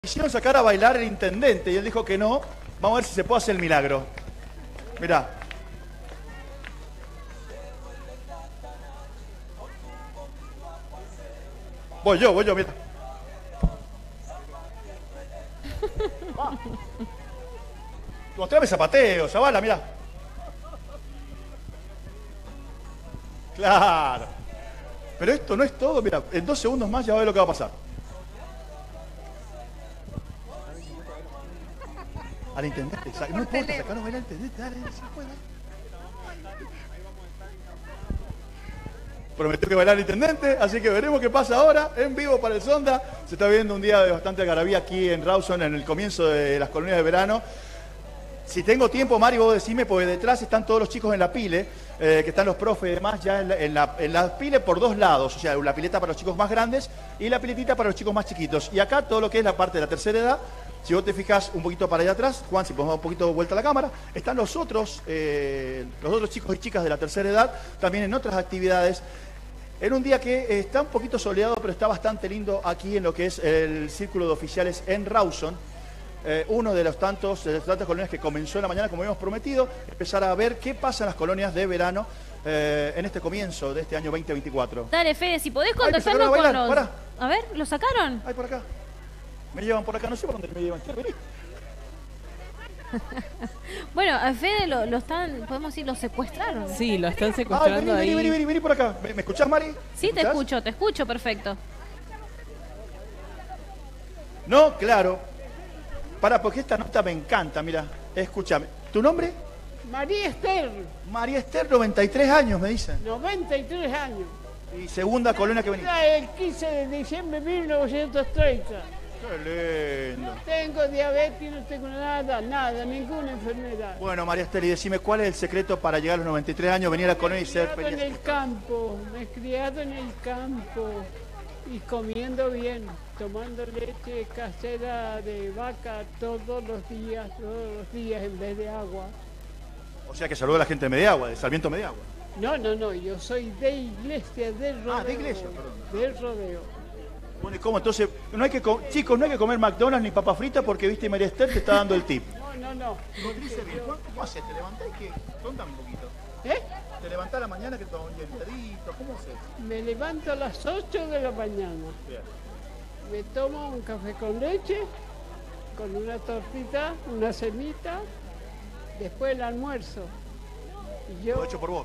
Hicieron sacar a bailar el intendente y él dijo que no. Vamos a ver si se puede hacer el milagro. Mirá. Voy yo, mirá. Mostrame zapateo, Zavala, mirá. Claro. Pero esto no es todo, mirá. En 2 segundos más ya va a ver lo que va a pasar. Al intendente, no importa, sacaron a bailar al intendente, dale, se puede. Prometió que bailar al intendente, así que veremos qué pasa ahora, en vivo para el Sonda. Se está viendo un día de bastante algarabía aquí en Rawson, en el comienzo de las colonias de verano. Si tengo tiempo, Mari, vos decime, porque detrás están todos los chicos en la pile, que están los profes y demás, ya en la pile por 2 lados, o sea, la pileta para los chicos más grandes y la piletita para los chicos más chiquitos. Y acá todo lo que es la parte de la tercera edad. Si vos te fijas un poquito para allá atrás, Juan, si ponemos un poquito de vuelta a la cámara, están los otros chicos y chicas de la tercera edad, también en otras actividades. En un día que está un poquito soleado, pero está bastante lindo aquí en lo que es el Círculo de Oficiales en Rawson. Uno de las tantas colonias que comenzó en la mañana, como habíamos prometido, empezar a ver qué pasa en las colonias de verano en este comienzo de este año 2024. Dale, Fede, si podés contactarnos con los... Pará. A ver, ¿lo sacaron? Ay, por acá. Me llevan por acá, no sé por dónde me llevan. Vení. Bueno, a Fede lo están, podemos decir, lo secuestraron. Sí, lo están secuestrando ahí. Vení por acá. ¿Me escuchás, Mari? Sí, te escucho, perfecto. No, claro. Pará, porque esta nota me encanta, mira. Escúchame. ¿Tu nombre? María Esther, María Esther, 93 años, me dicen. 93 años. Y segunda colonia que venís. El 15 de diciembre de 1930. Qué lindo. No tengo diabetes, no tengo nada, ninguna enfermedad. Bueno, María Esther, y decime, ¿cuál es el secreto para llegar a los 93 años, venir a la colonia y ser feliz? Me he criado en el campo, me he criado en el campo y comiendo bien, tomando leche casera de vaca todos los días en vez de agua. O sea que saludó a la gente de Mediagua, de Sarmiento Mediagua. No, yo soy de iglesia, de rodeo. Ah, de iglesia, perdón. Del rodeo. Bueno, ¿y cómo? Entonces, chicos, no hay que comer McDonald's ni papa frita porque, viste, María Esther te está dando el tip. No. ¿Cómo haces? ¿Te levantás y qué? Contame un poquito. ¿Te levantás a la mañana que tomás un hielito? ¿Cómo haces? Me levanto a las 8 de la mañana. Bien. Me tomo un café con leche, con una tortita, una semita, después el almuerzo. Y yo ¿Lo hecho por vos?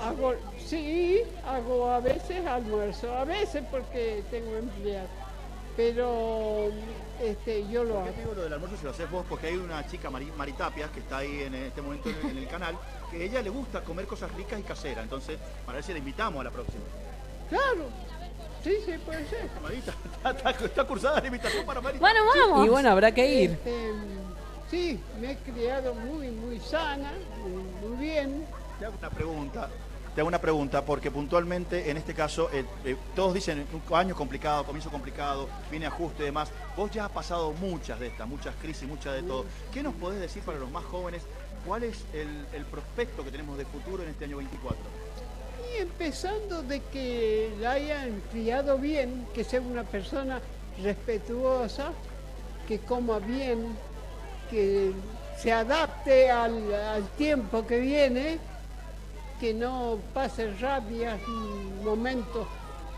hago a veces almuerzo, a veces porque tengo empleados, pero yo lo hago. ¿Por qué digo lo del almuerzo si lo haces vos? Porque hay una chica, Maritapia, que está ahí en este momento en el canal, que a ella le gusta comer cosas ricas y caseras, entonces, para ver si la invitamos a la próxima. Claro, sí, puede ser. Marita, está cursada la invitación para Marita. Bueno, vamos. Y bueno, habrá que ir. Sí, me he criado muy sana, muy bien. Te hago una pregunta, porque puntualmente en este caso todos dicen un año complicado, comienzo complicado, viene ajuste y demás. Vos ya has pasado muchas de estas, muchas crisis, muchas de todo. ¿Qué nos podés decir para los más jóvenes? ¿Cuál es el prospecto que tenemos de futuro en este año 24? Y empezando de que la hayan criado bien, que sea una persona respetuosa, que coma bien, que se adapte al tiempo que viene, que no pase rabias ni momentos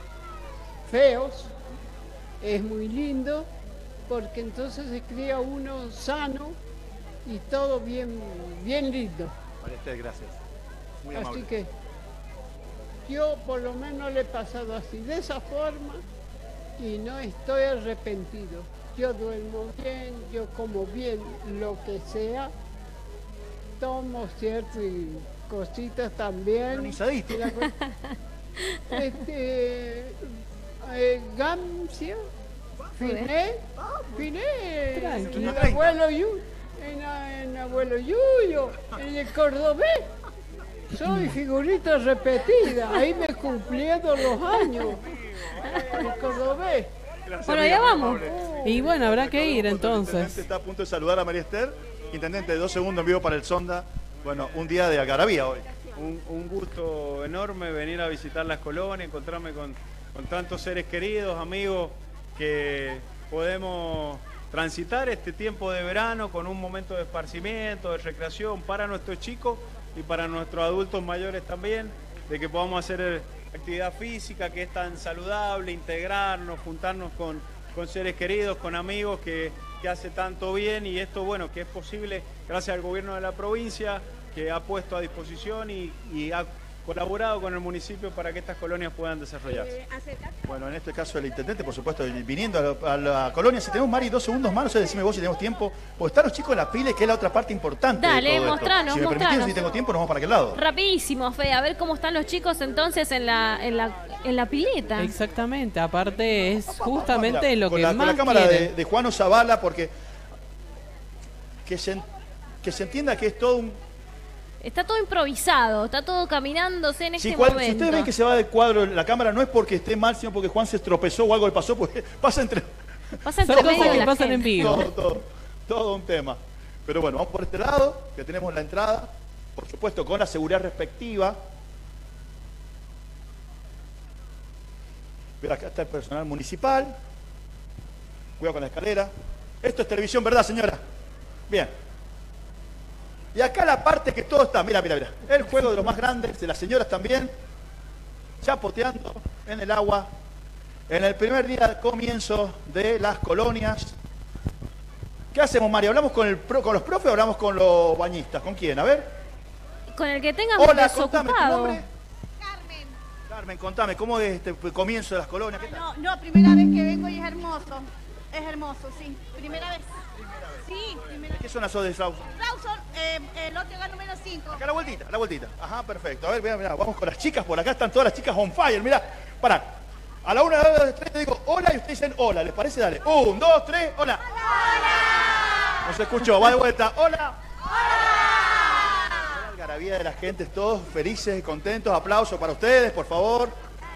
feos. Es muy lindo porque entonces se cría uno sano y todo bien lindo. María Esther, gracias. Muy amable. Así que yo por lo menos le he pasado así, de esa forma, y no estoy arrepentido. Yo duermo bien, yo como bien lo que sea, tomo cierto y cositas también. Organizadito. Gamsia, finé, Tranquilo. en abuelo Yuyo, en el cordobés. Soy figurita repetida, ahí me cumplieron los años. El cordobés. Gracias, Bueno, amiga, ya muy vamos. amable. Y bueno, habrá que ir El entonces. intendente está a punto de saludar a María Esther. Intendente, 2 segundos en vivo para el Sonda. Bueno, un día de algarabía hoy. Un gusto enorme venir a visitar las colonias, encontrarme con tantos seres queridos, amigos, que podemos transitar este tiempo de verano con un momento de esparcimiento, de recreación para nuestros chicos y para nuestros adultos mayores también, de que podamos hacer actividad física que es tan saludable, integrarnos, juntarnos con seres queridos, con amigos que hace tanto bien, y esto, bueno, que es posible gracias al gobierno de la provincia, que ha puesto a disposición y ha colaborado con el municipio para que estas colonias puedan desarrollarse. Bueno, en este caso el intendente, por supuesto, viniendo a la colonia. Si tenemos, Mari, 2 segundos más, no sé, decime vos si tenemos tiempo, porque están los chicos en la pile, que es la otra parte importante. Dale, de todo mostranos, esto. Si me permitís, mostranos. si tengo tiempo, nos vamos para aquel lado. Rapidísimo, Fe, a ver cómo están los chicos entonces en la pileta. Exactamente, aparte es justamente lo con que la, más con la cámara quieren. de Juan Zavala, porque que se entienda que es todo un... Está todo improvisado, está todo caminándose en este Si momento. ustedes ven que se va del cuadro la cámara, no es porque esté mal, sino porque Juan se tropezó o algo le pasó, porque pasa entre... Pasa Son entre cosas medio de que la pasan en gente. vivo. Todo un tema. Pero bueno, vamos por este lado, que tenemos la entrada, por supuesto con la seguridad respectiva. Pero acá está el personal municipal. Cuidado con la escalera. Esto es televisión, ¿verdad, señora? Bien. Y acá la parte que todo está, mira. El juego de los más grandes, de las señoras también, chapoteando en el agua. En el primer día de comienzo de las colonias. ¿Qué hacemos, María? ¿Hablamos con los profes o hablamos con los bañistas? ¿Con quién? A ver. Con el que tengamos Hola, contame, ¿tu desocupado. nombre? Carmen, contame, ¿cómo es este comienzo de las colonias? ¿Qué tal? No, primera vez que vengo y es hermoso. Es hermoso, sí. Primera vez. Sí, primera vez. ¿Qué zona sos de Rawson? Rawson, lote número 5. Acá la vueltita. Ajá, perfecto. A ver, mirá, vamos con las chicas. Por acá están todas las chicas on fire. Mirá, pará. A la 1, 2, 3 te digo hola y ustedes dicen hola. ¿Les parece? Dale. 1, 2, 3, hola. ¡Hola! No se escuchó, va de vuelta. ¡Hola! ¡Hola! La algarabía de la gente, todos felices y contentos. Aplausos para ustedes, por favor.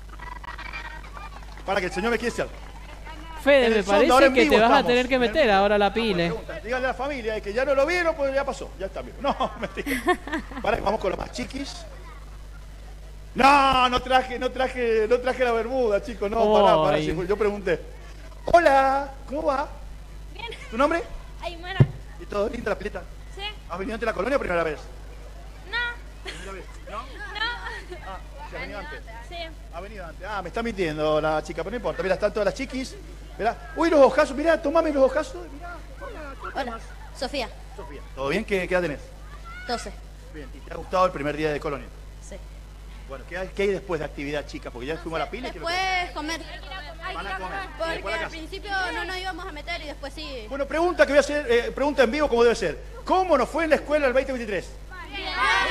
Para que el señor me quiera decir algo. Fede, En me el fondo, ahora parece en que vivo te vas a estamos. tener que meter ahora a la pile. Pregunta, díganle a la familia que ya no lo vieron, pues ya pasó, ya está bien. No, mentira. Para, vamos con los más chiquis. No traje la bermuda, chicos. No, pará. Ay. Yo pregunté. Hola, ¿cómo va? Bien. ¿Tu nombre? Aymara. ¿Y todo lindo la pileta? ¿Sí? ¿Has venido antes de la colonia o primera vez? No. ¿Primera vez? ¿No? No. Ah, ¿se ha venido antes? Sí. Ha venido antes. Ah, me está mintiendo la chica, pero no importa. Mira, están todas las chiquis. Mirá. Uy, los ojazos, mirá, tomame los ojazos. Mirá, hola, ¿cómo te Hola, llamas? Sofía, Sofía. ¿Todo bien? ¿Qué edad tenés? 12. Bien. ¿Y te ha gustado el primer día de colonia? Sí. Bueno, ¿qué hay después de actividad, chicas? Porque ya fuimos a la pila y quiero Después comer. Van a comer. Y Porque después a la al casa. principio no nos íbamos a meter y después sí. Bueno, pregunta que voy a hacer, pregunta en vivo como debe ser. ¿Cómo nos fue en la escuela el 2023? Bien.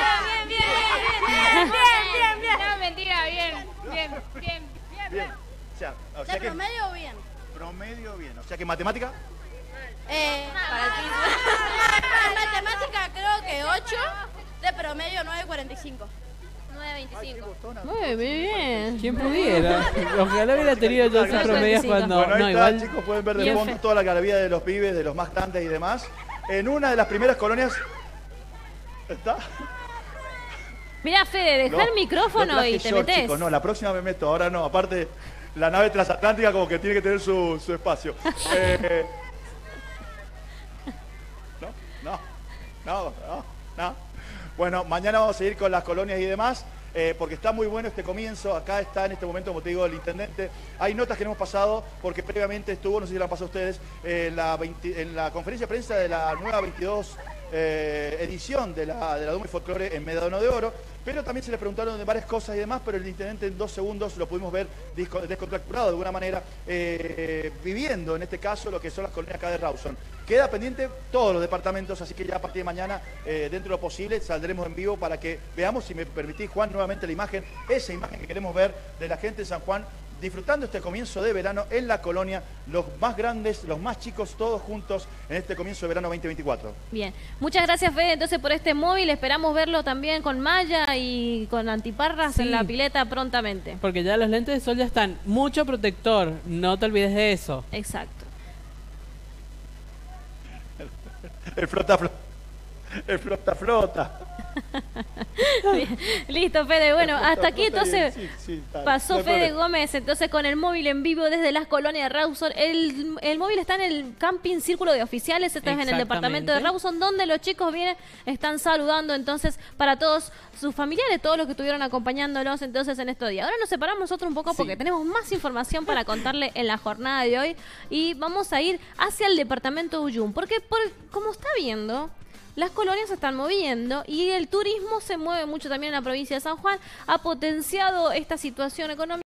No, mentira, bien. Bien. O sea ¿De que promedio bien? promedio bien. O sea que matemática. Para el piso. En matemática creo que 8, de promedio 9.45. 9.25. Muy bien. ¿Quién pudiera? Ojalá hubiera tenido yo esos promedios cuando... Bueno, ahí No, está, igual... chicos, pueden ver de Bien, fondo Fe. toda la galería de los pibes, de los más grandes y demás. En una de las primeras colonias... ¿Está? Mirá, Fede, dejá No, el micrófono lo traje y te yo, metés. chicos, no, la próxima me meto, ahora no. Aparte, la nave transatlántica como que tiene que tener su espacio. No. Bueno, mañana vamos a seguir con las colonias y demás, porque está muy bueno este comienzo. Acá está en este momento, como te digo, el intendente. Hay notas que no hemos pasado, porque previamente estuvo, no sé si la han pasado ustedes, en la conferencia de prensa de la nueva 22 edición de la Duma y Folclore en Medano de Oro, pero también se le preguntaron de varias cosas y demás, pero el intendente en 2 segundos lo pudimos ver descontracturado de alguna manera, viviendo en este caso lo que son las colonias acá de Rawson. Queda pendiente todos los departamentos, así que ya a partir de mañana, dentro de lo posible, saldremos en vivo para que veamos, si me permitís, Juan, nuevamente la imagen, esa imagen que queremos ver de la gente de San Juan, disfrutando este comienzo de verano en la colonia, los más grandes, los más chicos, todos juntos en este comienzo de verano 2024. Bien. Muchas gracias, Fede, entonces por este móvil. Esperamos verlo también con malla y con antiparras Sí. en la pileta prontamente. Porque ya los lentes de sol ya están. Mucho protector, no te olvides de eso. Exacto. El flota. Bien. Listo, Fede. Bueno, hasta aquí entonces está. pasó No hay Fede problema. Gómez, entonces con el móvil en vivo desde las colonias de Rawson. El móvil está en el camping Círculo de Oficiales, esto es en el departamento de Rawson, donde los chicos vienen, están saludando entonces para todos sus familiares, todos los que estuvieron acompañándolos entonces en estos días. Ahora nos separamos nosotros un poco porque tenemos más información para contarle en la jornada de hoy y vamos a ir hacia el departamento de Uyum, porque como está viendo, las colonias se están moviendo y el turismo se mueve mucho también en la provincia de San Juan, ha potenciado esta situación económica.